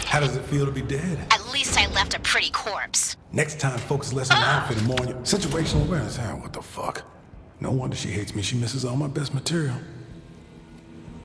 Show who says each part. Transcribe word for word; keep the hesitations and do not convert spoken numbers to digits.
Speaker 1: How does it feel to be dead?
Speaker 2: At least I left a pretty corpse.
Speaker 1: Next time, focus less on the outfit and more on your situational awareness. Ah, what the fuck? No wonder she hates me. She misses all my best material.